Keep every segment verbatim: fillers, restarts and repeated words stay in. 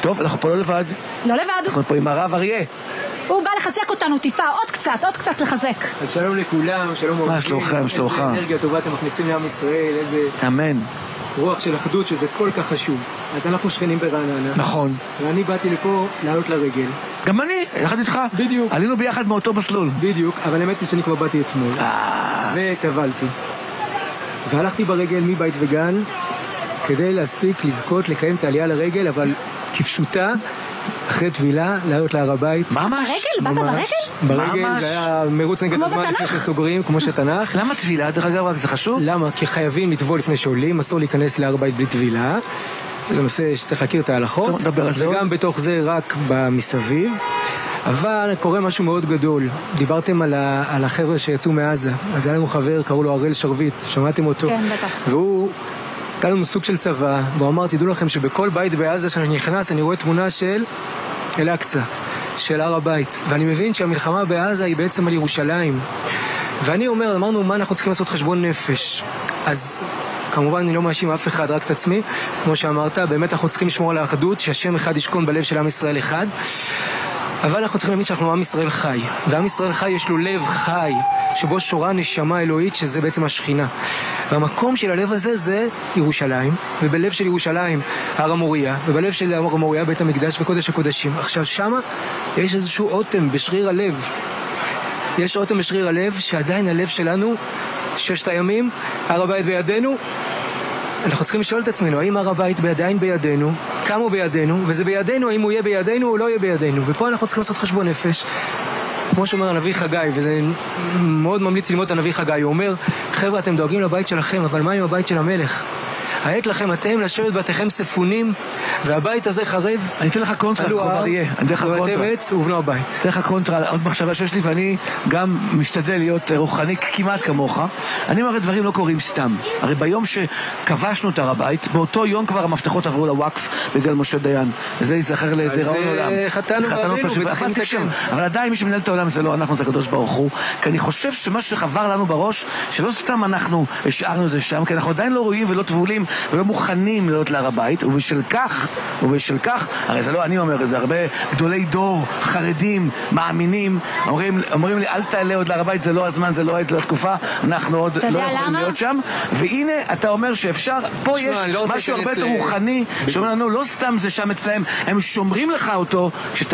טוב, אנחנו פה לא לבד. לא לבד. אנחנו פה עם הרב אריה. הוא בא לחזק אותנו טיפה, עוד קצת, עוד קצת לחזק. אז שלום לכולם, שלום אורחים. מה שלומכם, שלומך? איזה אנרגיה טובה אתם מכניסים לעם ישראל, איזה... אמן. רוח של אחדות, שזה כל כך חשוב. אז אנחנו שכנים ברעננה. נכון. ואני באתי לפה לעלות לרגל. גם אני, יחד איתך. בדיוק. עלינו ביחד מאותו מסלול. בדיוק, אבל האמת היא שאני כבר באתי אתמול. וטבלתי. והלכתי ברגל מבית וגן, כדי להספיק לזכות לקיים את העלייה לרגל, אבל כפשוטה, אחרי תבילה, לעלות להר הבית. ממש? באת ברגל? ברגל, זה היה מרוץ נגד הזמן לפני שסוגרים, כמו שתנ"ך. למה תבילה? דרך אגב, רק זה חשוב? למה? כי חייבים לטבול לפני שעולים, אסור להיכנס להר הבית בלי תבילה. זה נושא שצריך להכיר את ההלכות. וגם בתוך זה רק במסביב. אבל קורה משהו מאוד גדול. דיברתם על, ה- על החבר'ה שיצאו מעזה. אז היה לנו חבר, קראו לו הראל שרביט, שמעתם אותו? כן, בטח. והוא... הייתה לנו סוג של צבא, והוא אמר, תדעו לכם שבכל בית בעזה שאני נכנס, אני רואה תמונה של אל-אקצה, של הר הבית. ואני מבין שהמלחמה בעזה היא בעצם על ירושלים. ואני אומר, אמרנו, מה אנחנו צריכים לעשות חשבון נפש? אז כמובן אני לא מאשים אף אחד, רק את עצמי. כמו שאמרת, באמת אנחנו צריכים לשמור על האחדות, שהשם אחד ישכון בלב של עם ישראל אחד. אבל אנחנו צריכים להבין שאנחנו עם ישראל חי. ועם ישראל חי יש לו לב חי, שבו שורה נשמה אלוהית, שזה בעצם השכינה. והמקום של הלב הזה זה ירושלים, ובלב של ירושלים הר המוריה, ובלב של הר המוריה בית המקדש וקודש הקודשים. עכשיו שמה יש איזשהו אוטם בשריר הלב. יש אוטם בשריר הלב, שעדיין הלב שלנו, ששת הימים, הר הבית בידינו. אנחנו צריכים לשאול את עצמנו, האם הר הבית עדיין בידינו, כמה הוא בידינו, וזה בידינו, האם הוא יהיה בידינו או לא יהיה בידינו. ופה אנחנו צריכים לעשות חשבון נפש. כמו שאומר הנביא חגי, וזה מאוד ממליץ ללמוד את הנביא חגי, הוא אומר, חבר'ה, אתם דואגים לבית שלכם, אבל מה עם הבית של המלך? העת לכם אתם לשבת בתיכם ספונים, והבית הזה חרב. אני אתן לך קונטרה, חוב אריה. אני אתן לך קונטרה. עץ ובנו הבית. אתן לך קונטרה, עוד מחשבה שיש לי, ואני גם משתדל להיות רוחני כמעט כמוך. אני אומר, דברים לא קורים סתם. הרי ביום שכבשנו את הר הבית, באותו יום כבר המפתחות עברו לוואקף בגלל משה דיין. וזה ייזכר לדיראון עולם. חטאנו ואבינו וצריכים לתקן. אבל עדיין מי שמנהל את העולם זה לא אנחנו, זה הקדוש ברוך הוא. כי אני חושב שמה שחבר לנו בראש, שלא סתם אנחנו השארנו זה שם, כי אנחנו עדיין לא רואים ולא טבולים ולא מוכנים להיות להר הבית, ובשל כך, ובשל כך, הרי זה לא אני אומר את זה, הרבה גדולי דור, חרדים, מאמינים, אומרים, אומרים לי, אל תעלה עוד להר הבית, זה לא הזמן, זה לא העת, זה לא התקופה, אנחנו עוד לא יכולים להיות שם, והנה אתה אומר שאפשר, פה יש משהו הרבה יותר רוחני, שאומר לנו, לא סתם זה שם אצלהם, הם שומרים לך אותו,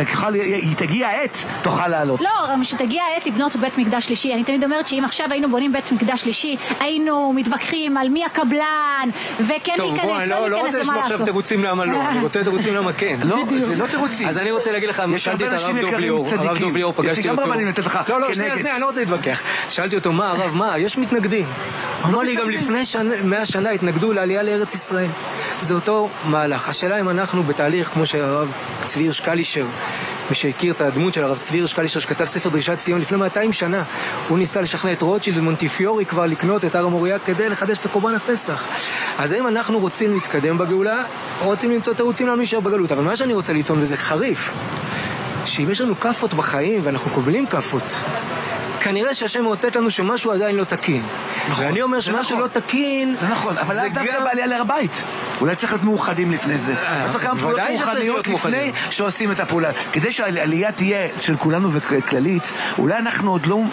שתגיע העת, תוכל לעלות. לא, שתגיע העת לבנות בית מקדש שלישי. אני תמיד אומרת שאם עכשיו היינו בונים בית מקדש שלישי, היינו מתווכחים על מי הקבלן, וכן להיכנס, לא להיכנס, לא רוצה לשמוע עכשיו תירוצים למה לא, אני רוצה תירוצים למה כן. לא, זה לא תירוצים. אז אני רוצה להגיד לך, שאלתי את הרב דוב ליאור, הרב דוב ליאור פגשתי אותו. לא, לא, שנייה, שנייה, אני לא רוצה להתווכח. שאלתי אותו, מה הרב, מה, יש מתנגדים. אמר לי, גם לפני מאה שנה התנגדו לעלייה לארץ ישראל. זה אותו מהלך. השאלה אם אנחנו בתהליך, כמו שהרב צבי הירש קלישר, מי שהכיר את הדמות של הרב צבי הירש קלישר שכתב ספר דרישת ציון לפני מאתיים שנה, הוא ניסה לשכנע את רוטשילד ומונטיפיורי כבר לקנות את הר המוריה כדי לחדש את קורבן הפסח. אז האם אנחנו רוצים להתקדם בגאולה או רוצים למצוא תירוצים לנו להישאר בגלות? אבל מה שאני רוצה לטעון, וזה חריף, שאם יש לנו כפות בחיים ואנחנו קובלים כפות, כנראה שהשם מאותת לנו שמשהו עדיין לא תקין. נכון, ואני אומר שמשהו לא תקין, זה נכון, אבל לא דווקא בעלייה להר הבית. אולי צריך להיות מאוחדים לפני זה. צריך כמה פעולות מאוחדיות לפני שעושים את הפעולה. כדי שהעלייה תהיה של כולנו וכללית, אולי אנחנו עוד לא,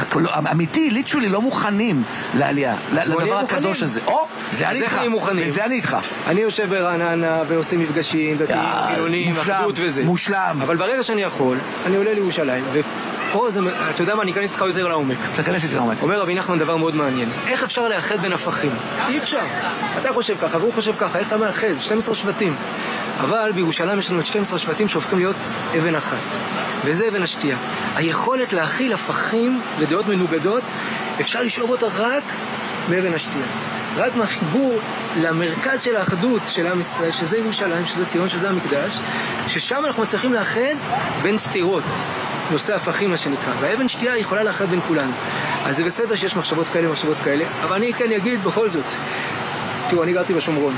אמיתי, ליטשולי, לא מוכנים לעלייה, לדבר הקדוש הזה. או, זה אני איתך. וזה אני איתך. אני יושב ברעננה ועושים מפגשים, דתיים, חילונים, אחדות וזה. מושלם. אבל ברגע שאני יכול, אני עולה לירושלים, פה זה, אתה יודע מה, אני אכנס איתך יותר לעומק. תכנס איתי לעומק. אומר רבי נחמן דבר מאוד מעניין. איך אפשר לאחד בין הפכים? אי אפשר. אתה חושב ככה, והוא חושב ככה, איך אתה מאחד? שנים עשר שבטים. אבל בירושלים יש לנו את שנים עשר שבטים שהופכים להיות אבן אחת. וזה אבן השתייה. היכולת להכיל הפכים ודעות מנוגדות, אפשר לשאוב אותה רק מאבן השתייה. רק מהחיבור למרכז של האחדות של עם ישראל, שזה ירושלים, שזה ציון, שזה המקדש, ששם אנחנו מצליחים לאחד בין סתירות. נושא הפכים מה שנקרא, והאבן שתייה יכולה לאחד בין כולנו. אז זה בסדר שיש מחשבות כאלה ומחשבות כאלה, אבל אני כן אגיד בכל זאת. תראו, אני גרתי בשומרון,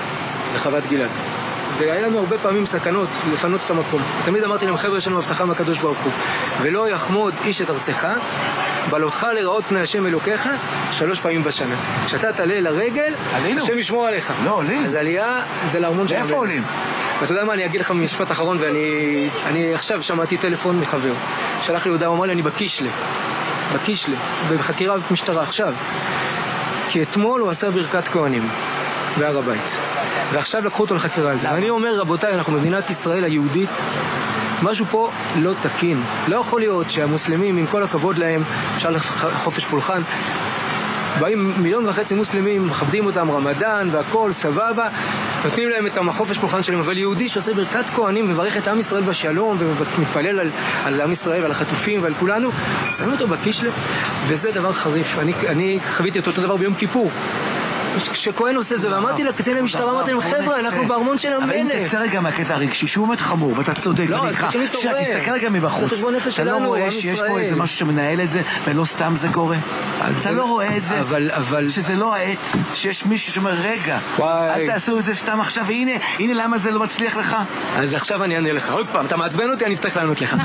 בחוות גלעד, והיה לנו הרבה פעמים סכנות לפנות את המקום. תמיד אמרתי להם, חבר'ה, יש לנו הבטחה מהקדוש ברוך הוא, ולא יחמוד איש את ארצך, בלותך לראות פני השם אלוקיך שלוש פעמים בשנה. כשאתה תעלה לרגל, השם ישמור עליך. לא, עולים. אז עלייה זה לארמון של איפה עולים? ואתה יודע מה, אני אגיד לך משפט אחרון, ואני אני עכשיו שמעתי טלפון מחבר. שלח לי הודעה, הוא אמר לי, אני בקישלה. בקישלה, בחקירה במשטרה עכשיו. כי אתמול הוא עשה ברכת כהנים בהר הבית. ועכשיו לקחו אותו לחקירה על זה. ואני אומר, רבותיי, אנחנו במדינת ישראל היהודית, משהו פה לא תקין. לא יכול להיות שהמוסלמים, עם כל הכבוד להם, אפשר לחופש פולחן, באים מיליון וחצי מוסלמים, מכבדים אותם, רמדאן והכל, סבבה, נותנים להם את החופש פולחן שלהם, אבל יהודי שעושה ברכת כהנים ומברך את עם ישראל בשלום ומתפלל על, על עם ישראל ועל החטופים ועל כולנו, שמים אותו בקישלה, וזה דבר חריף. אני, אני חוויתי אותו אותו דבר ביום כיפור. כשכהן עושה זה, ואמרתי לקצין המשטרה, אמרתי להם, חבר'ה, אנחנו בארמון של המלך. אבל אם תצא רגע מהקטע הרגשי, שהוא באמת חמור, ואתה צודק, תסתכל רגע מבחוץ, אתה לא רואה שיש פה איזה משהו שמנהל את זה, ולא סתם זה קורה? אתה לא רואה את זה, שזה לא העת, שיש מישהו שאומר, רגע, אל תעשו את זה סתם עכשיו, והנה, הנה למה זה לא מצליח לך? אז עכשיו אני אענה לך. עוד פעם, אתה מעצבן אותי, אני אצטרך לענות לך.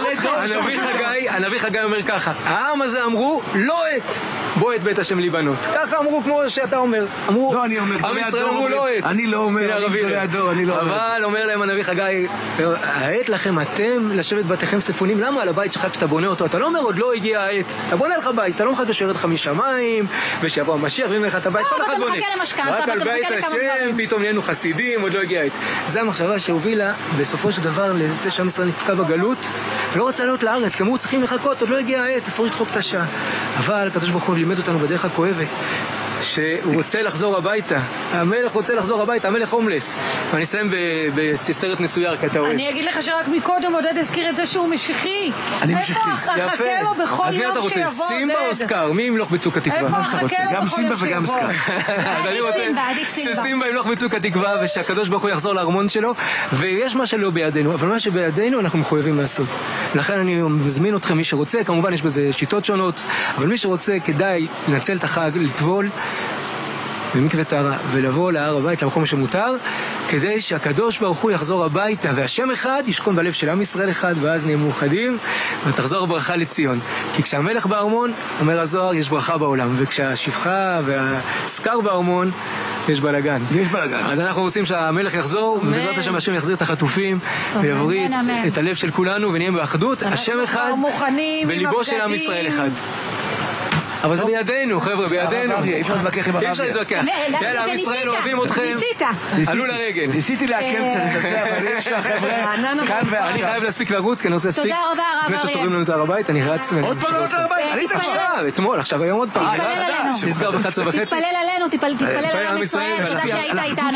הנביא חגי אומר ככה, העם הזה אמרו, לא עת, בוא את בית השם להיבנות. ככה אמרו כמו שאתה אומר. אמרו, לא, אני אומר, עם ישראל אמרו לא עת. אני לא אומר, אני גדולי הדור, אני לא אומר. אבל אומר להם הנביא חגי, העת לכם אתם לשבת בתיכם ספונים, למה על הבית שלך כשאתה בונה אותו? אתה לא אומר, עוד לא הגיע העת. אתה בונה לך בית, אתה לא מחכה שירד לך משמיים, ושיבוא המשיח, ואם לך את הבית, כל אחד בונה. רק על בית השם, פתאום נהיינו חסידים, עוד לא הגיע העת. זו המחשבה שהובילה בסופו של דבר לזה שעם ישראל נתקע בגלות, ולא רצה לעלות לארץ, כי אמרו, צריכים לחכות, עוד לא הגיע העת, אסור לדחוק את השעה. אבל הקדוש ברוך הוא לימד אותנו בדרך הכואבת, שהוא רוצה לחזור הביתה. המלך רוצה לחזור הביתה, המלך הומלס. ואני אסיים בסרט מצויר, כי אתה אוהב. אני אגיד לך שרק מקודם עודד הזכיר את זה שהוא משיחי. אני משיחי. איפה אחכה לו בכל אז מי אתה יום רוצה, שיבוא סימבה או עודד? סקאר? מי ימלוך בצוק התקווה? איפה אחכה לו גם בכל סימבה יום וגם שיבוא? סקאר. אז אני רוצה סימבה, עדיף סימבה. שסימבה ימלוך בצוק התקווה, ושהקדוש ברוך הוא יחזור לארמון שלו, ויש מה שלא בידינו, אבל מה שבידינו אנחנו מחויבים לעשות. לכן אני מזמין אתכם, מי שרוצה, כמובן יש בזה שיטות שונות, אבל מי שרוצה כדאי לנצל את החג, לטבול במקווה טהרה ולבוא להר הבית, למקום שמותר, כדי שהקדוש ברוך הוא יחזור הביתה, והשם אחד ישכון בלב של עם ישראל אחד, ואז נהיה מאוחדים, ותחזור הברכה לציון. כי כשהמלך בארמון, אומר הזוהר, יש ברכה בעולם, וכשהשפחה והסקר בארמון, יש בלגן. יש בלגן. אז אנחנו רוצים שהמלך יחזור, ובעזרת השם השם יחזיר את החטופים, ויבריא את הלב של כולנו, ונהיה באחדות, השם אחד, וליבו של עם ישראל אחד. אבל זה בידינו, חבר'ה, בידינו. אי אפשר להתווכח עם הרב. אי אפשר להתווכח. יאללה, עם ישראל אוהבים אתכם. ניסית. עלו לרגל. ניסיתי להקל קצת את זה, אבל יש החבר'ה כאן אני ועכשיו. חייב להספיק לרוץ, כי אני רוצה להספיק. תודה רבה, הרב לפני אריה. שסוגרים לנו את הר הבית, אני רץ. עוד פעם לא את הבית, עלית עכשיו. עכשיו, אתמול, עכשיו, היום עוד פעם. תתפלל עלינו. נסגר ב-אחת עשרה וחצי. תתפלל עלינו, תתפלל על עם ישראל, תודה שהיית איתנו.